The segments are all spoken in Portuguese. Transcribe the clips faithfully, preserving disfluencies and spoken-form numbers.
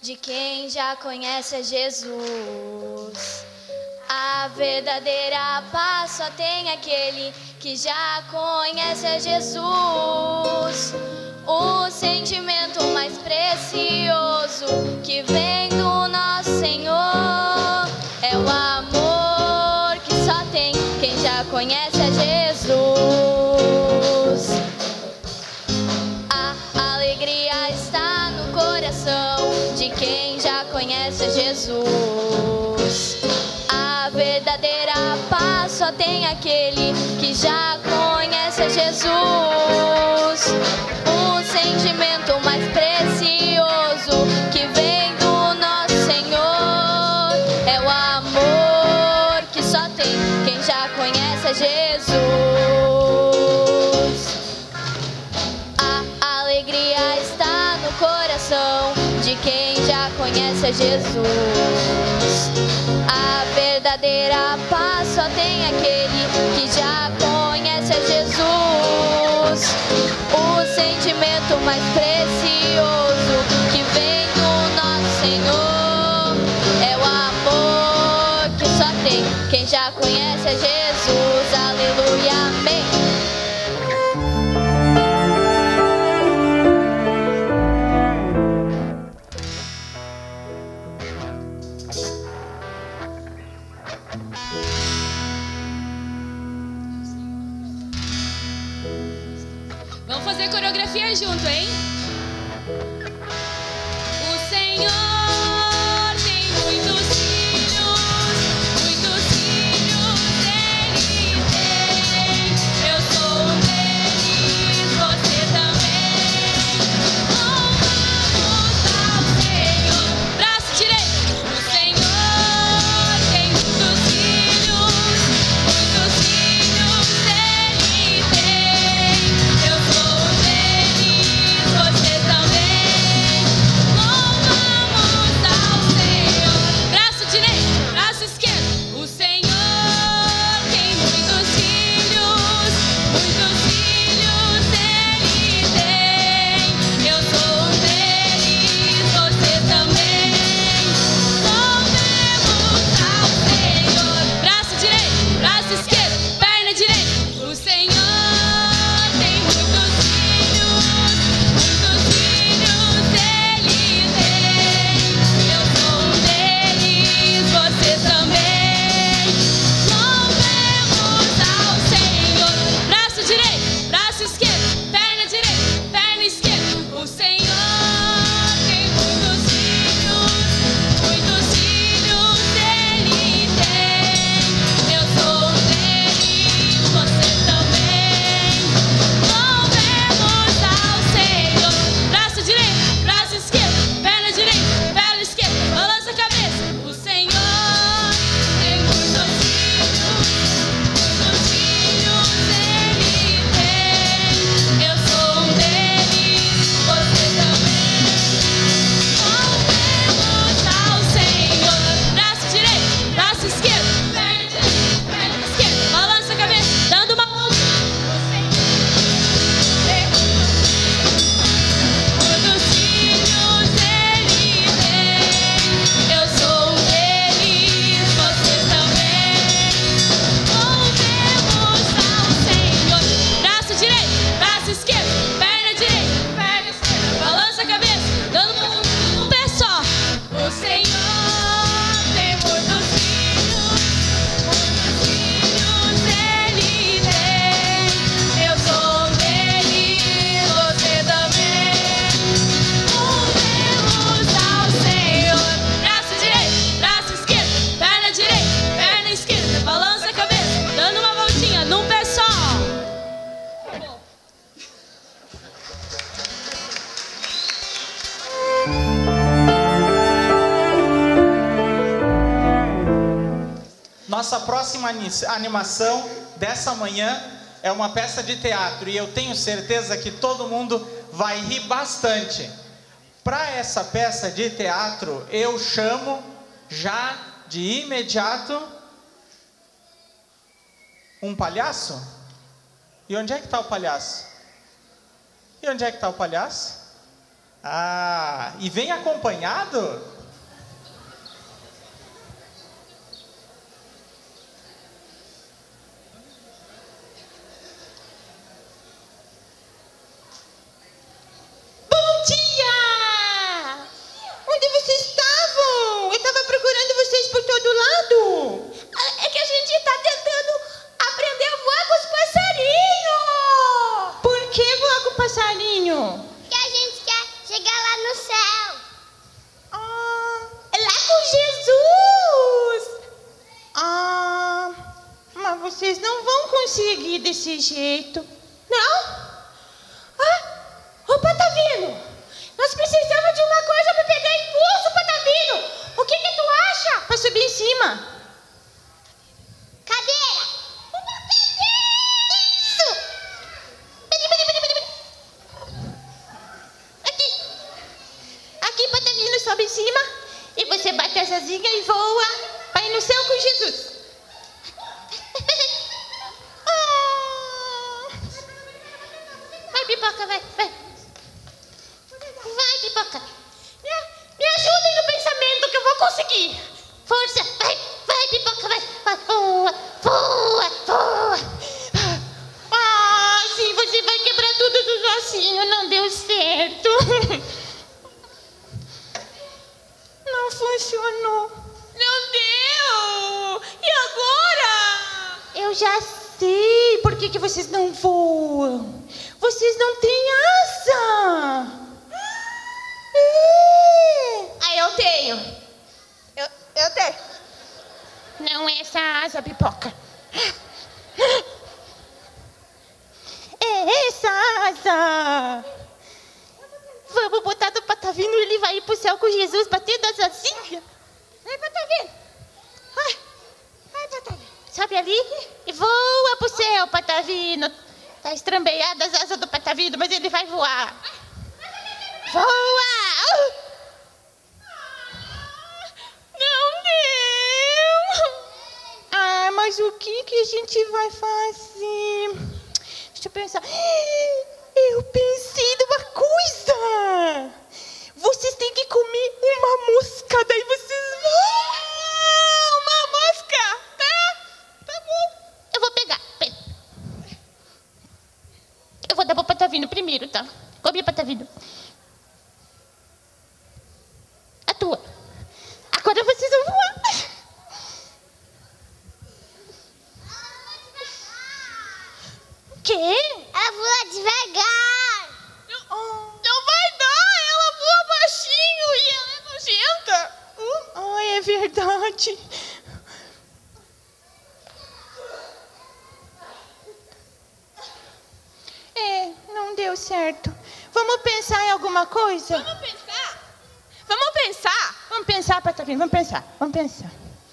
de quem já conhece Jesus. A verdadeira paz só tem aquele que já conhece a Jesus. O sentimento mais precioso que vem do nosso Senhor é o amor que só tem quem já conhece a Jesus. A alegria está no coração de quem já conhece a Jesus. A verdadeira paz só tem aquele que já conhece a Jesus. O sentimento mais precioso que vem do nosso Senhor é o amor que só tem quem já conhece a Jesus. A alegria está no coração de quem já conhece a Jesus. A verdadeira paz só tem aquele que já conhece a Jesus. O sentimento mais precioso que vem do nosso Senhor é o amor que só tem quem já conhece a Jesus. Aleluia, amém. Vamos fazer coreografia junto, hein? O Senhor tem muitos filhos, muitos filhos Ele tem. Eu sou um deles, você também. Louvamos ao Senhor. Braço direito. O Senhor tem muitos filhos, muitos filhos Ele tem. Eu sou um deles, você também. Louvamos ao Senhor. Braço direito, braço esquerdo. O Senhor tem muitos filhos, muitos filhos Ele tem. Eu sou um deles, você também. Louvemos ao Senhor. Braço direito, braço esquerdo, perna direita. O Senhor tem muitos filhos, muitos filhos Ele tem. Eu sou um deles, você também. Louvemos ao Senhor. Braço direito, braço esquerdo, perna direita, perna esquerda. O Senhor tem muitos filhos, muitos filhos Ele tem. Eu sou um deles, você também. Louvemos ao Senhor. Braço direito, braço esquerdo, perna direita, perna esquerda. Balança a cabeça. O Senhor tem muitos filhos, muitos filhos Ele tem. Eu sou um deles, você também. Louvemos ao Senhor. Braço direito, braço esquerdo, perna direita, perna esquerda. Balança a cabeça, dando uma volta. O Senhor tem muitos filhos Ele tem. Eu sou um deles, você também. Louvemos ao Senhor. Braço direito, braço esquerdo, perna direita, perna esquerda. Balança a cabeça, dando uma volta. Um pé só. O Senhor tem muitos filhos, muitos filhos Ele tem. Eu sou um deles, você também. Louvemos ao Senhor. Braço direito, braço esquerdo, perna direita, perna esquerda. Balança a cabeça, dando uma voltinha num pé só. Nossa próxima ani- animação dessa manhã é uma peça de teatro e eu tenho certeza que todo mundo vai rir bastante. Para essa peça de teatro, eu chamo já de imediato um palhaço. E onde é que está o palhaço? E onde é que está o palhaço? Ah, e vem acompanhado? Bom dia! Onde vocês estavam? Eu estava procurando vocês por todo lado. É que a gente está tentando aprender a voar com os passarinhos. Por que voar com o passarinho? Que a gente quer chegar lá no céu. Ah, Lá com Jesus. ah, mas vocês não vão conseguir desse jeito. Não? Ah, ô Patavino, nós precisamos de uma coisa para pegar impulso, Patavino. O que que tu acha? Para subir em cima. Cadeira. Uma cadeira! Isso! Pedi, pedi, pedi, pedi, pedi. Aqui. Aqui, Patavino, sobe em cima. E você bate as asinhas e voa para ir no céu com Jesus. Ah. Vai, Pipoca, vai, vai. Vai, Pipoca. Me, me ajudem no pensamento que eu vou conseguir. Força, vai, vai, Pipoca, vai. Vai, voa, voa, voa. Ah, sim, você vai quebrar tudo dos ossinhos. Não deu certo. Não funcionou. Não deu. E agora? Eu já sei por que, que vocês não voam. Vocês não têm asa. É. Ah, eu tenho. Eu, eu tenho. Não é essa asa, Pipoca. É essa asa. Vamos botar do Patavino e ele vai ir pro céu com Jesus batendo as asinhas. Vai, Patavino. Vai, vai, Patavino. Sobe ali e voa pro céu, Patavino. Tá estrambeiada as asas do Patavino, mas ele vai voar. Voa! Não deu! Ah, mas o que, que a gente vai fazer? Deixa eu pensar. Eu pensei numa coisa! Vocês têm que comer uma mosca, daí vocês vão! Uma mosca! Tá? Tá bom. Eu vou pegar. Pera. Eu vou dar pro Patavino primeiro, tá? Come, Patavino. A tua. Agora vocês vão voar. O quê? Ela voa devagar. Não vai dar, ela voa baixinho e ela é nojenta. Ai, é verdade. É, não deu certo. Vamos pensar em alguma coisa? Vamos pensar? Vamos pensar? Vamos pensar, Patavino, vamos pensar. Vamos pensar.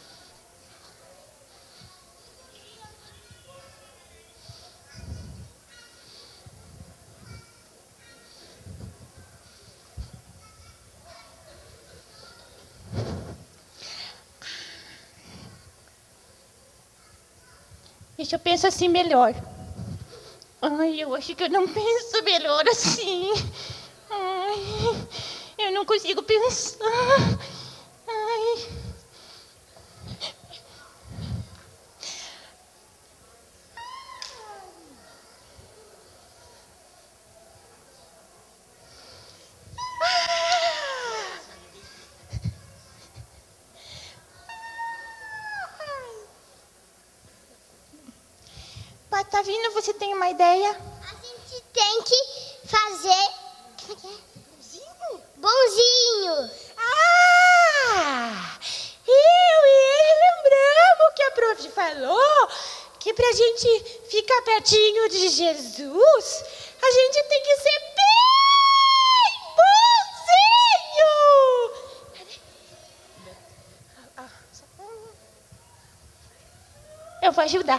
Deixa eu pensar assim melhor. Ai, eu acho que eu não penso melhor assim. Ai, eu não consigo pensar. Ai. Patavino, você tem uma ideia? A gente tem que fazer... Como é que é? Bonzinho? Bonzinho. Ah! Eu e ele lembramos que a prof falou que pra gente ficar pertinho de Jesus, a gente tem que ser bem bonzinho! Eu vou ajudar.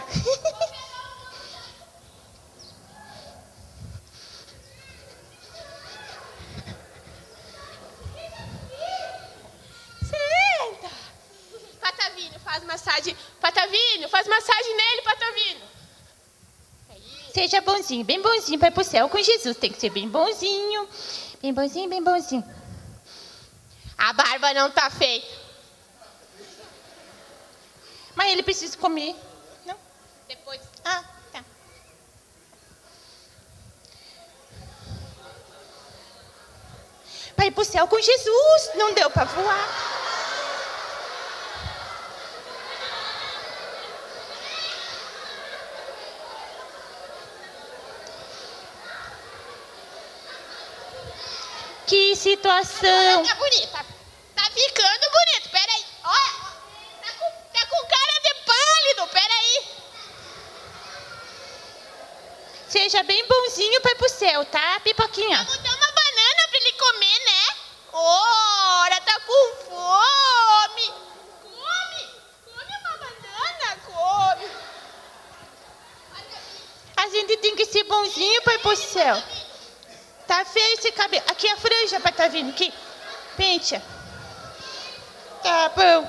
Senta. Patavino, faz massagem. Patavino, faz massagem nele, Patavino. Seja bonzinho, bem bonzinho, vai pro céu com Jesus. Tem que ser bem bonzinho, Bem bonzinho, bem bonzinho. A barba não tá feita. Mas ele precisa comer. Não? Depois. Ah, tá. Para ir pro céu com Jesus. Não deu para voar. Que situação. Tá bonita. Tá ficando bonito. Peraí. Olha. Tá com, tá com cara de pálido. Peraí. Seja bem bonzinho para ir pro céu, tá, Pipoquinha? Vamos dar uma banana pra ele comer, né? Ora, tá com fome. Come. Come uma banana. Come. A gente tem que ser bonzinho para ir pro céu. Tá feio esse cabelo. Aqui a franja para tá vindo. Aqui. Penteia. Tá bom.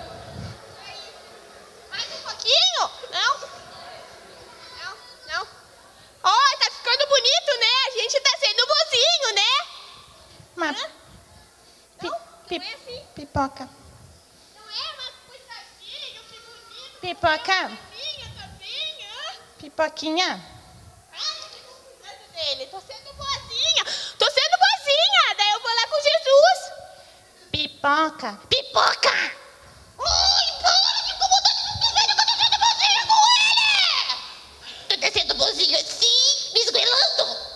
Mais um pouquinho? Não? Não? Não? Ó, tá ficando bonito, né? A gente tá sendo bonzinho, né? Mas... Hã? Pi, Não? pi, Não é assim? pipoca. Não é? Mas coitadinho, que bonito. Pipoca. Minha também, hã? Pipoquinha. Ai, que cuidado dele. Tô sendo boazinha. Tô sendo boazinha. Daí eu vou lá com Jesus. Pipoca. Pipoca. Ai, para de incomodar esse velho que eu tô sendo boazinha com ele. Tu tá sendo boazinha assim, me esguelando.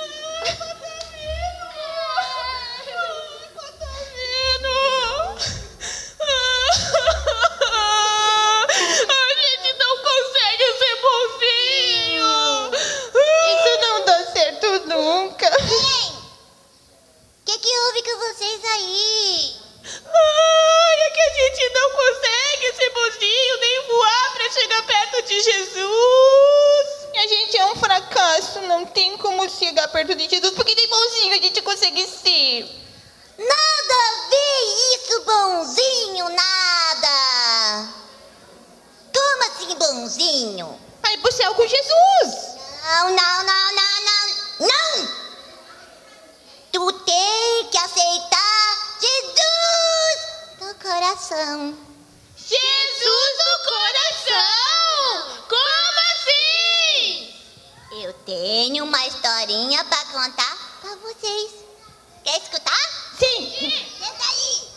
A gente não consegue ser bonzinho. Isso não dá certo nunca. Ei! O que, que houve com vocês aí? Ai, é que a gente não consegue ser bonzinho nem voar pra chegar perto de Jesus. A gente é um fracasso. Não tem como chegar perto de Jesus. Porque nem bonzinho a gente consegue ser. Nada a ver isso, bonzinho, nada. Como assim, bonzinho? Vai pro céu com Jesus. Não, não, não, não, não, não! Tu tem que aceitar Jesus no coração. Jesus no coração! Como assim? Eu tenho uma historinha pra contar pra vocês. Quer escutar? Sim. Senta aí.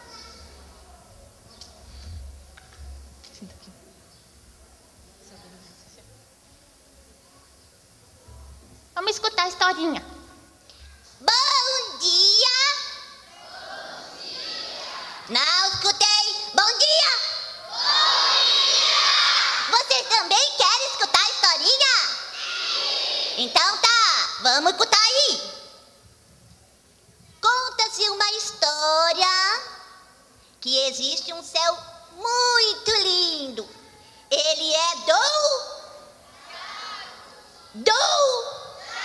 Vamos escutar a historinha. Bom dia. Bom dia. Não escutei. Bom dia. Bom dia. Vocês também querem escutar a historinha? Sim. Então tá, vamos escutar aí. Conta-se uma história que existe um céu muito lindo. Ele é do... Do...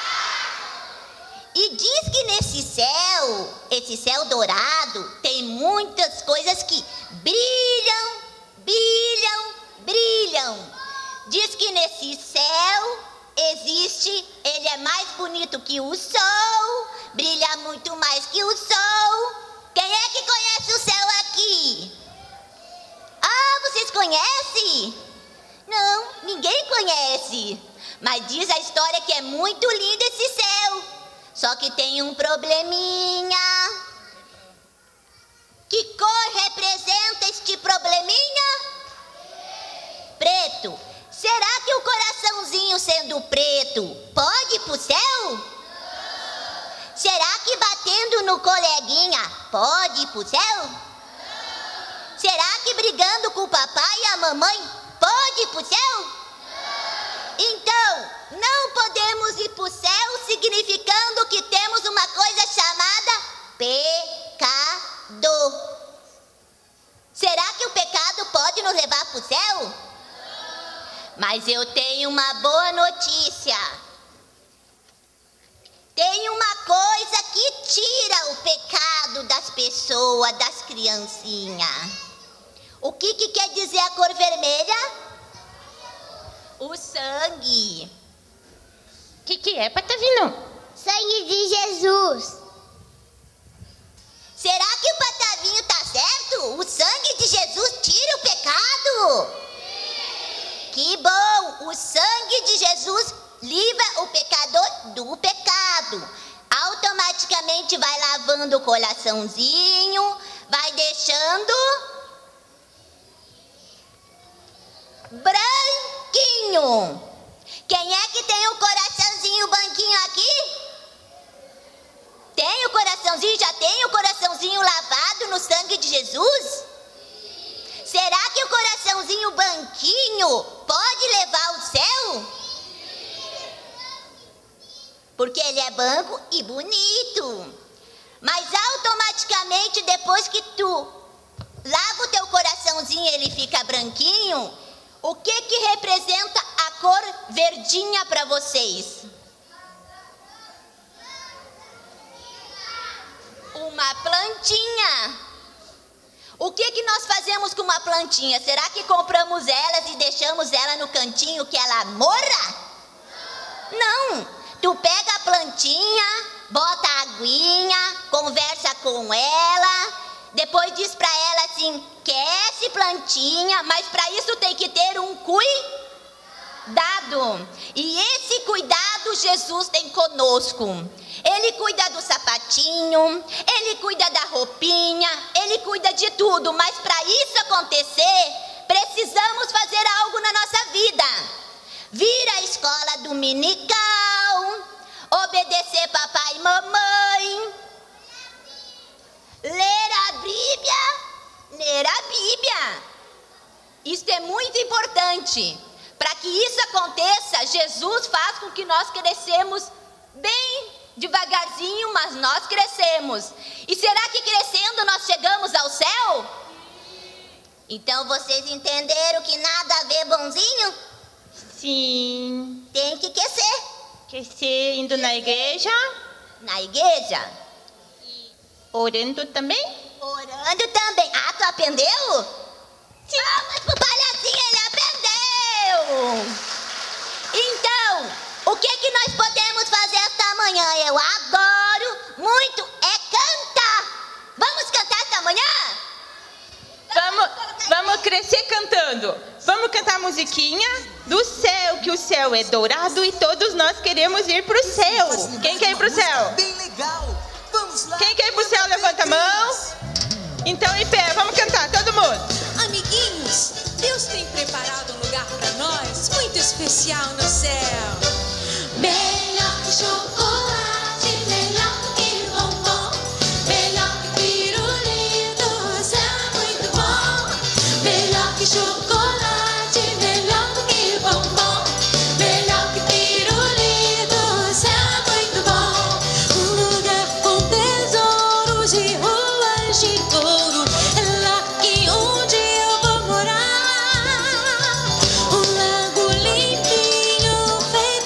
E diz que nesse céu, esse céu dourado, tem muitas coisas que brilham, brilham, brilham. Diz que nesse céu existe, ele é mais bonito que o sol, brilha muito mais que o sol. Quem é que conhece o céu aqui? Ah, vocês conhecem? Não, ninguém conhece. Mas diz a história que é muito lindo esse céu. Só que tem um probleminha. Que cor representa este probleminha? Preto. Será que o coraçãozinho sendo preto pode ir pro céu? Não. Será que batendo no coleguinha pode ir pro céu? Não. Será que brigando com o papai e a mamãe pode ir pro céu? Não. Então, não podemos ir pro céu significando que temos uma coisa chamada pecado. Será que o pecado pode nos levar pro céu? Mas eu tenho uma boa notícia. Tem uma coisa que tira o pecado das pessoas, das criancinhas. O que, que quer dizer a cor vermelha? O sangue. O que, que é, Patavino? Sangue de Jesus. Será que o Patavinho tá certo? O sangue de Jesus tira o pecado? Que bom! O sangue de Jesus livra o pecador do pecado. Automaticamente vai lavando o coraçãozinho, vai deixando branquinho. Quem é que tem o coraçãozinho branquinho aqui? Tem o coraçãozinho? Já tem o coraçãozinho lavado no sangue de Jesus? Será que o coraçãozinho branquinho pode levar ao céu? Porque ele é branco e bonito. Mas automaticamente, depois que tu lava o teu coraçãozinho e ele fica branquinho, o que que representa a cor verdinha para vocês? Uma plantinha. O que que nós fazemos com uma plantinha? Será que compramos elas e deixamos ela no cantinho que ela morra? Não. Tu pega a plantinha, bota a aguinha, conversa com ela, depois diz pra ela assim, aquece plantinha, mas para isso tem que ter um cuidado. E esse cuidado Jesus tem conosco. Ele cuida do sapatinho, ele cuida da roupinha, ele cuida de tudo. Mas para isso acontecer, precisamos fazer algo na nossa vida. Vir à escola dominical, obedecer papai e mamãe, ler a Bíblia, ler a Bíblia. Isso é muito importante. Para que isso aconteça, Jesus faz com que nós crescemos bem devagarzinho, mas nós crescemos. E será que crescendo nós chegamos ao céu? Então vocês entenderam que nada a ver bonzinho? Sim. Tem que aquecer. Aquecer indo na igreja. Na igreja? Orando também? Orando também. Ah, tu aprendeu? Sim. Ah, mas pro palhacinho ele aprendeu. Então, o que que nós podemos fazer esta manhã? Eu adoro muito é cantar. Vamos cantar esta manhã? Vamos, vamos crescer cantando. Vamos cantar a musiquinha do céu, que o céu é dourado e todos nós queremos ir pro céu. Quem quer ir pro céu? Bem legal. Vamos lá. Quem quer ir pro céu, levanta a mão. Então, em pé, vamos cantar, todo mundo. Amiguinhos, Deus tem preparado um lugar para nós muito especial no céu. Melhor que chocolate, melhor que bombom, melhor que pirulito, o céu é muito bom. Melhor que chocolate, melhor que bombom, melhor que pirulito, o céu é muito bom. Um lugar com tesouros e ruas de ouro, é lá que um dia eu vou morar. Um lago limpinho feito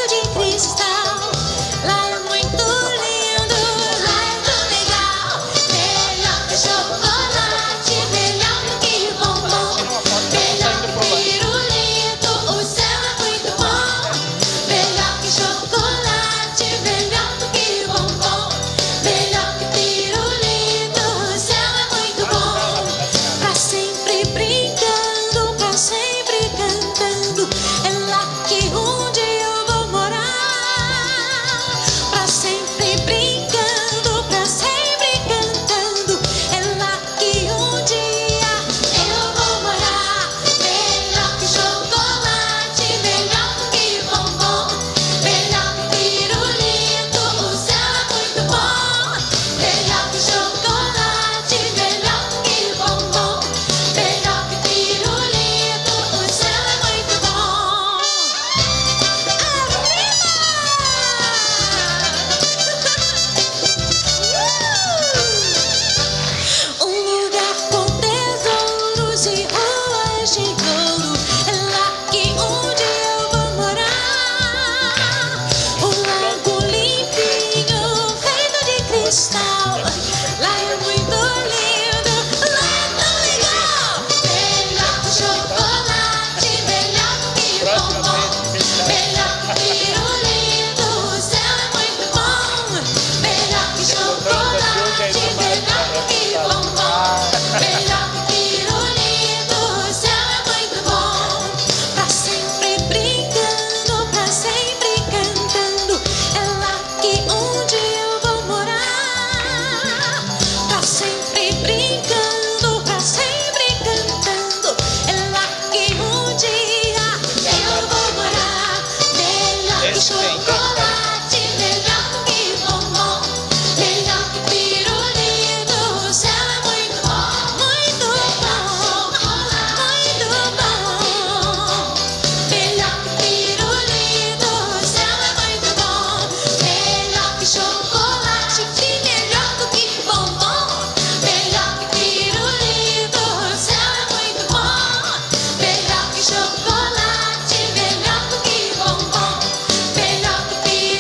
que chocolate, melhor que bombom, melhor que pirulito. O céu é muito bom, muito bom, muito bom. Melhor que pirulito, o céu é muito bom. Melhor que chocolate, que melhor do que bombom. Melhor que pirulito, o céu é muito bom. Melhor que chocolate, melhor do que bombom. Melhor que pirulito.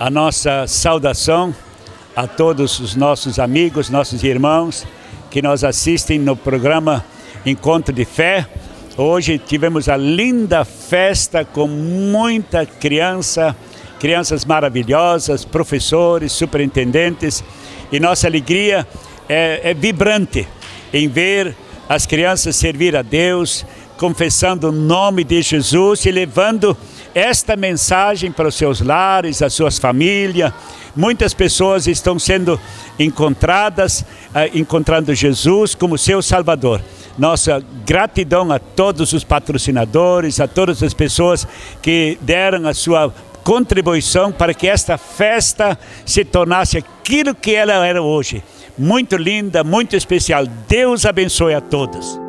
a nossa saudação a todos os nossos amigos, nossos irmãos que nos assistem no programa Encontro de Fé. Hoje tivemos a linda festa com muita criança, crianças maravilhosas, professores, superintendentes, e nossa alegria é, é vibrante em ver as crianças servir a Deus, confessando o nome de Jesus e levando esta mensagem para os seus lares, as suas famílias. Muitas pessoas estão sendo encontradas, encontrando Jesus como seu Salvador. Nossa gratidão a todos os patrocinadores, a todas as pessoas que deram a sua contribuição para que esta festa se tornasse aquilo que ela era hoje. Muito linda, muito especial. Deus abençoe a todos.